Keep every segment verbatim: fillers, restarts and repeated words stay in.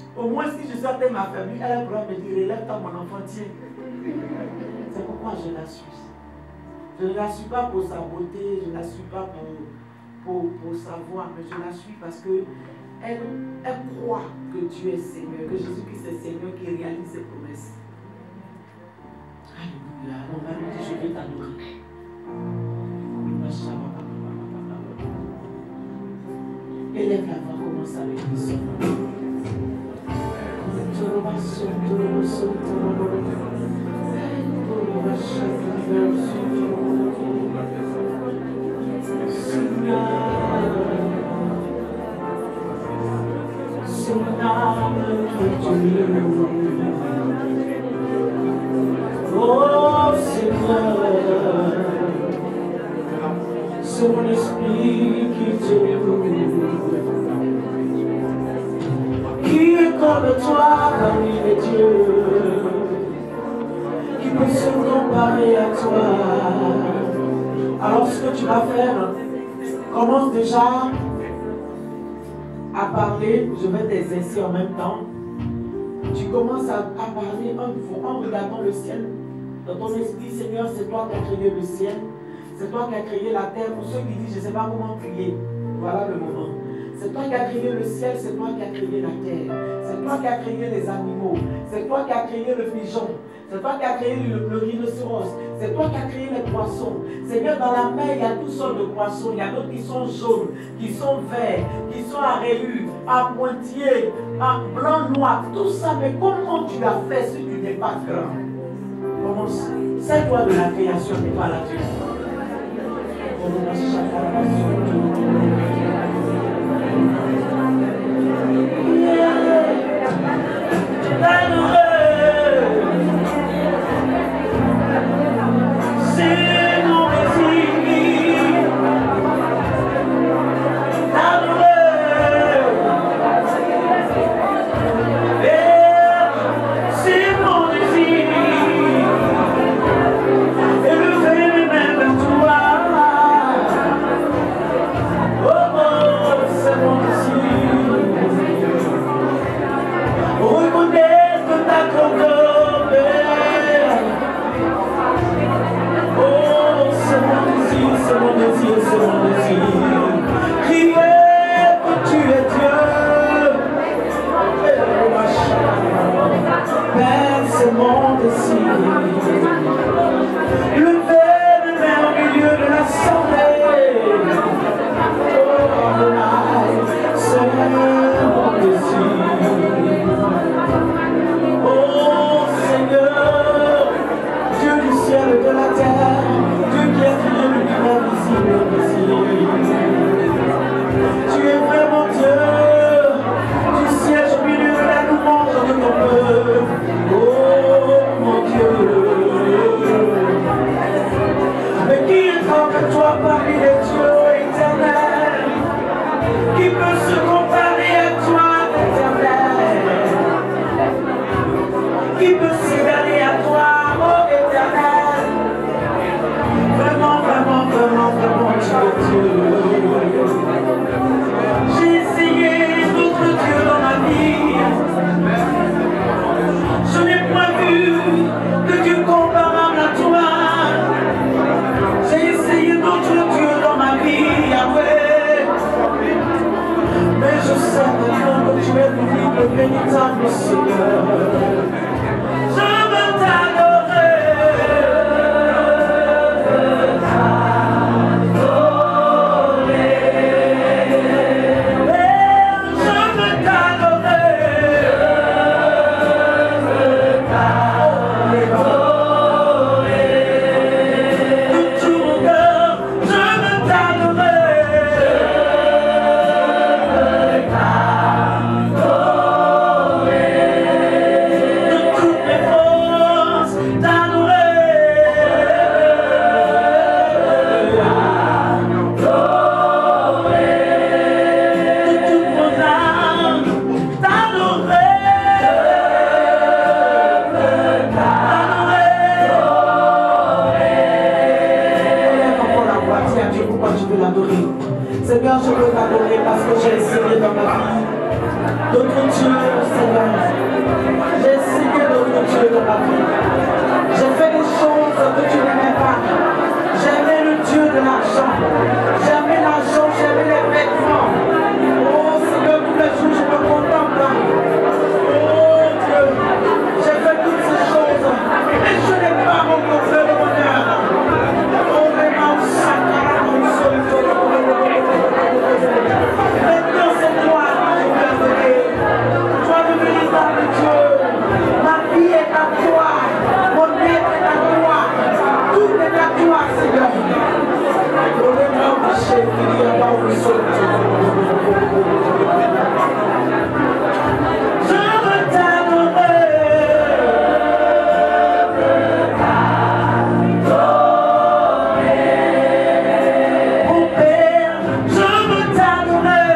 Au moins, si je sortais ma famille, elle pourrait me dire, relève-toi mon enfant, tiens. C'est pourquoi je la suis. Je ne la suis pas pour sa beauté, je ne la suis pas pour, pour, pour sa voix, mais je la suis parce que elle, elle croit que Dieu est Seigneur, que Jésus-Christ est Seigneur qui réalise ses promesses. Alléluia. On va lui dire, je vais t'adorer. Élève la voix, commence avec le son. Oh Seigneur, c'est mon esprit qui te loue. Qui est comme toi parmi les dieux? Qui peut se comparer à toi? Alors ce que tu vas faire, commence déjà à parler, je vais t'exercer en même temps. Tu commences à, à parler en, en regardant le ciel. Dans ton esprit, Seigneur, c'est toi qui as créé le ciel. C'est toi qui as créé la terre. Pour ceux qui disent, je ne sais pas comment prier, voilà le moment. C'est toi qui as créé le ciel, c'est toi qui as créé la terre. C'est toi qui as créé les animaux. C'est toi qui as créé le pigeon. C'est toi qui as créé le, le rhinocéros. C'est toi qui as créé les poissons. Seigneur, dans la mer, il y a toutes sortes de poissons. Il y a d'autres qui sont jaunes, qui sont verts, qui sont à rayures, à pointillés, à blanc, noir. Tout ça, mais comment tu as fait si tu n'es pas grand? Commence. C'est toi de la création, n'est pas la Dieu. C'est mon désir. C'est mon désir. Élever mes mains vers toi. Oh, oh, c'est mon désir. Reconnaître ta grandeur. Oh, c'est mon désir, c'est mon désir, c'est mon désir. Crier que tu es Dieu. Père, c'est mon désir. Lever mes mains au milieu de l'assemblée. Oh, c'est mon désir. Oh, Seigneur, Dieu du ciel et de la terre, Dieu qui a créé l'univers visible et invisible. Tu es vraiment Dieu. Tu sièges au milieu de la louange de ton peuple. Oh mon Dieu. Mais qui est comme toi parmi les dieux éternels? Qui peut se comparer à toi, éternel? Qui peut s'égaler à toi, oh éternel? Vraiment, vraiment, vraiment, vraiment, tu es Dieu. J'ai essayé d'autres dieux dans ma vie. Je n'ai point vu de Dieu comparable à toi. J'ai essayé d'autres dieux dans ma vie, Yahweh. Mais je sais maintenant que tu es le le véritable Seigneur. Je veux t'adorer. Seigneur. J'ai signé d'autres dieux dans ma vie. J'ai fait des choses que tu n'aimais pas. J'aimais le Dieu de l'argent. J'aimais l'argent, j'aimais les vêtements. Oh Seigneur, tous les jours je me contemple. Oh Dieu, j'ai fait toutes ces choses. Et je n'ai pas rencontré le bonheur. Oh, mais ma chakra, mon sol. Maintenant c'est toi qui je veux donner. Toi le véritable Dieu. Ma vie est à toi. Mon être est à toi. Tout est à toi, Seigneur. Oh, mais ma chère, il y a pas où je veux t'adorer. Mon Père, je veux t'adorer.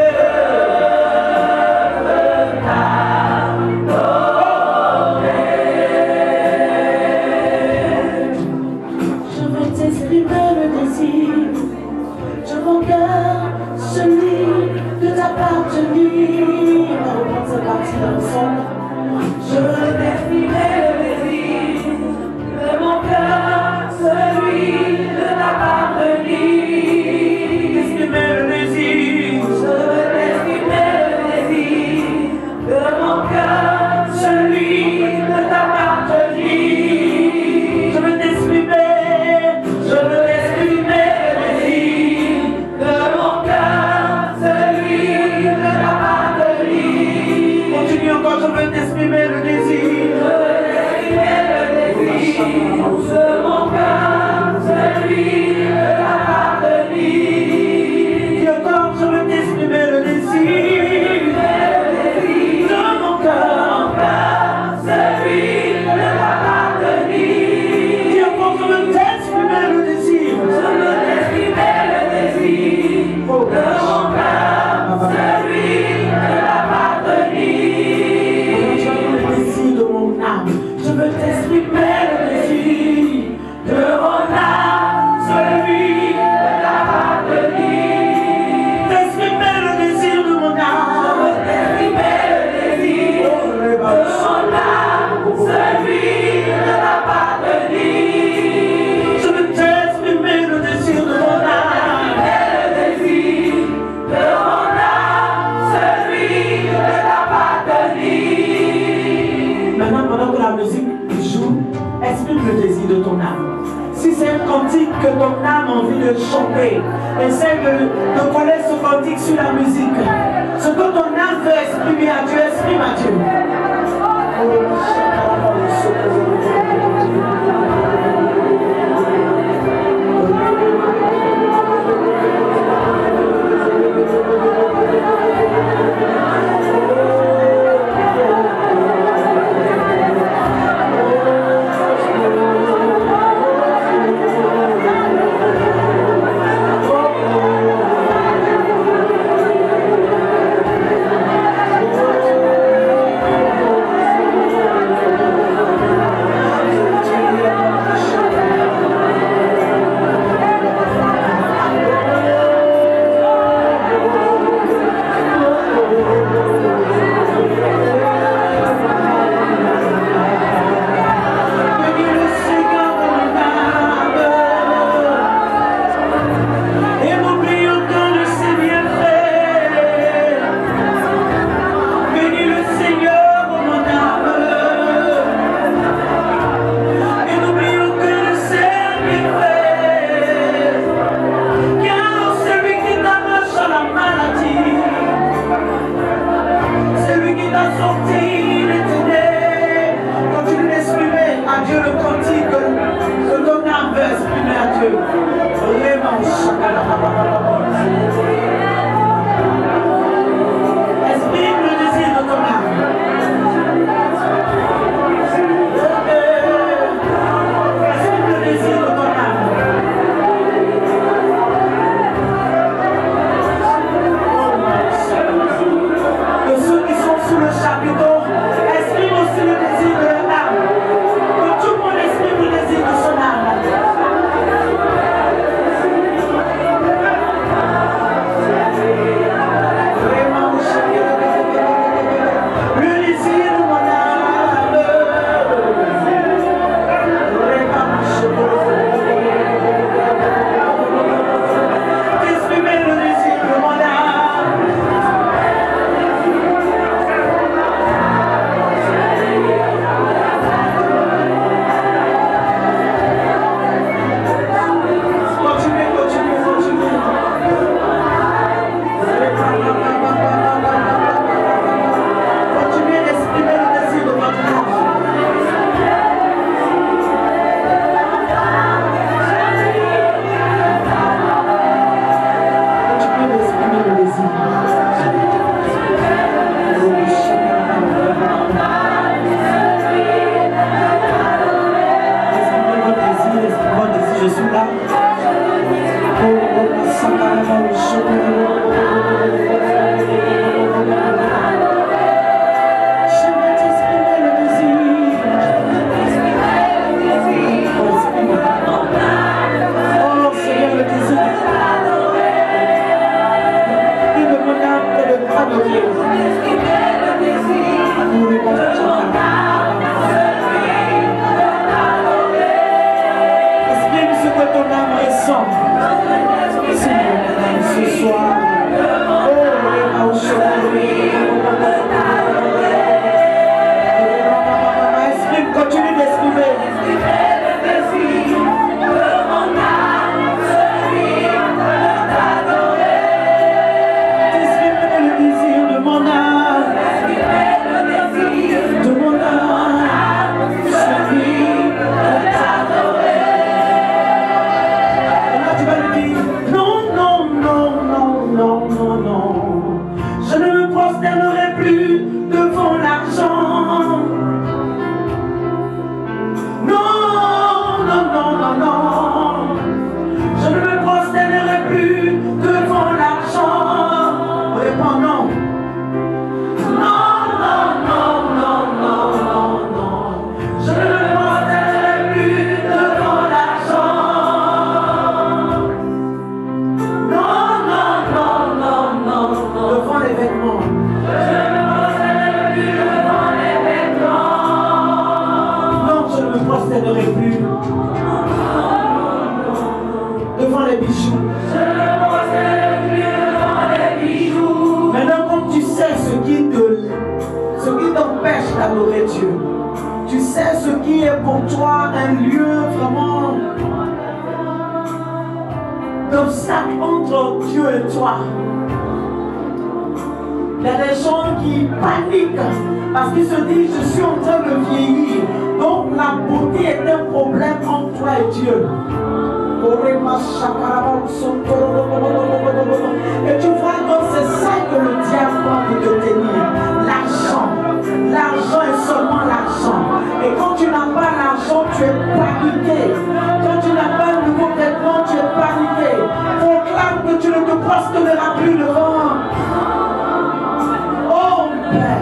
Je veux t'exprimer le désir de mon cœur, celui de t'appartenir. On va reprendre cette partie ensemble. Je veux t'exprimer le désir de mon cœur, celui de t'appartenir. Exprimer le désir. Je veux t'exprimer le désir de mon cœur, celui de t'appartenir. Je veux t'exprimer, je veux exprimer le désir de mon cœur, celui de t'appartenir. Continue encore, je veux t'exprimer le désir. Je veux t'exprimer le désir de mon cœur, celui de t'appartenir. Et encore, je veux t'exprimer le désir de mon cœur, celui de t'appartenir. Et encore, je veux t'exprimer le désir. Je veux t'exprimer le désir de mon cœur, celui de t'appartenir. Je veux le désir de mon âme. Je veux t'exprimer le désir de mon âme, celui de t'appartenir. T'exprimer le désir de mon âme. Je veux t'exprimer le désir de mon âme, celui de t'appartenir. Je veux t'exprimer le désir de mon âme. Le désir de mon âme, celui de t'appartenir. Maintenant, pendant que la musique joue, exprime le désir de ton âme. Si c'est un cantique que ton âme a envie de chanter, essaie de, de coller ce cantique sur la musique. Ce que ton âme veut exprimer à Dieu, exprime à Dieu. devant l'argent. Non, non, non, non, non. Je ne me prosternerai plus devant l'argent. Réponds non. Non, non, non, non, non, non, non. Je ne me prosternerai plus devant l'argent. Non, non, non, non, non, non. Devant les vêtements. Je ne me prosternerai plus devant les vêtements. Non, je ne me prosternerai plus devant les bijoux. Je ne me prosternerai plus devant les bijoux. Maintenant, quand tu sais ce qui te, ce qui t'empêche d'adorer Dieu, tu sais ce qui est pour toi un lieu vraiment d'obstacle entre Dieu et toi. Il y a des gens qui paniquent parce qu'ils se disent je suis en train de vieillir. Donc la beauté est un problème entre toi et Dieu. Et tu vois donc c'est ça que le diable va te tenir. L'argent. L'argent est seulement l'argent. Et quand tu n'as pas l'argent, tu es paniqué. Quand tu n'as pas le nouveau vêtement, tu es paniqué. Proclame que tu ne te prosterneras plus devant. Oh Père.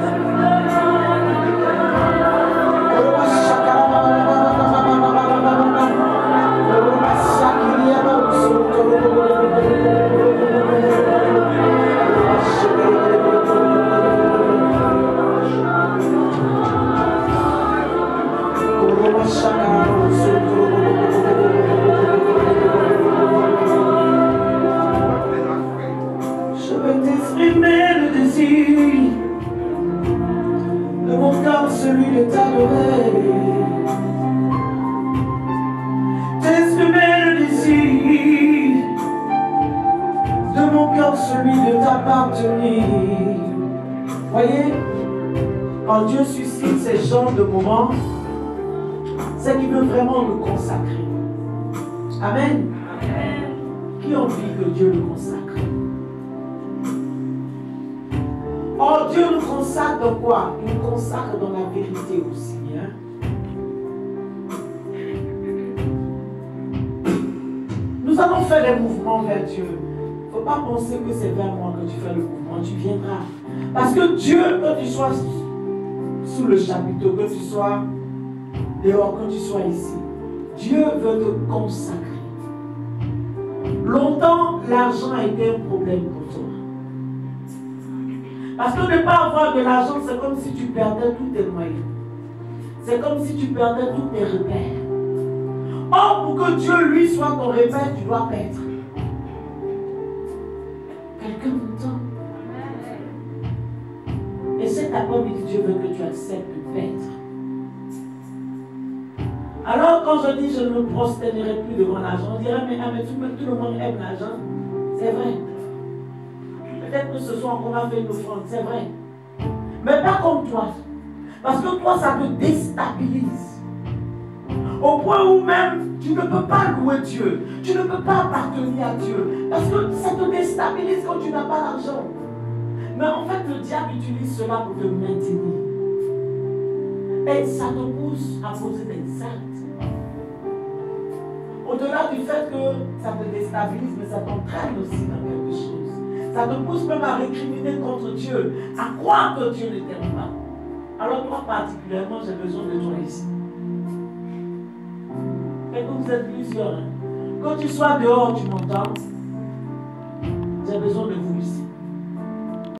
Je veux t'exprimer le désir de mon cœur, celui de t'adorer. T'exprimer le désir de mon cœur, celui de t'appartenir. Voyez, quand Dieu suscite ces genres de moments, c'est qu'il veut vraiment le consacrer. Amen. Amen. Qui a envie que Dieu le consacre? Oh, Dieu nous consacre dans quoi? Il nous consacre dans la vérité aussi. Hein? Nous allons faire des mouvements vers Dieu. Il ne faut pas penser que c'est vers moi que tu fais le mouvement. Tu viendras. Parce que Dieu, que tu sois sous le chapiteau, que tu sois dehors, que tu sois ici, Dieu veut te consacrer. Longtemps, l'argent a été un problème pour toi. Parce que ne pas avoir de l'argent, c'est comme si tu perdais tous tes moyens. C'est comme si tu perdais tous tes repères. Or, pour que Dieu, lui, soit ton repère, tu dois paître. Quelqu'un m'entend? Et cet après-midi, Dieu veut que tu acceptes de paître. Alors, quand je dis je ne me prosternerai plus devant l'argent, on dirait, mais, ah, mais tout, tout le monde aime l'argent. C'est vrai. Peut-être que ce soir, on va faire une offrande, c'est vrai. Mais pas comme toi. Parce que toi, ça te déstabilise. Au point où même, tu ne peux pas louer Dieu. Tu ne peux pas appartenir à Dieu. Parce que ça te déstabilise quand tu n'as pas l'argent. Mais en fait, le diable utilise cela pour te maintenir. Et ça te pousse à poser des actes. Au-delà du fait que ça te déstabilise, mais ça t'entraîne aussi dans quelque chose. Ça te pousse même à récriminer contre Dieu, à croire que Dieu ne t'aime pas. Alors toi particulièrement, j'ai besoin de toi ici. Et que vous êtes plusieurs. Hein. Quand tu sois dehors, tu m'entends. J'ai besoin de vous ici.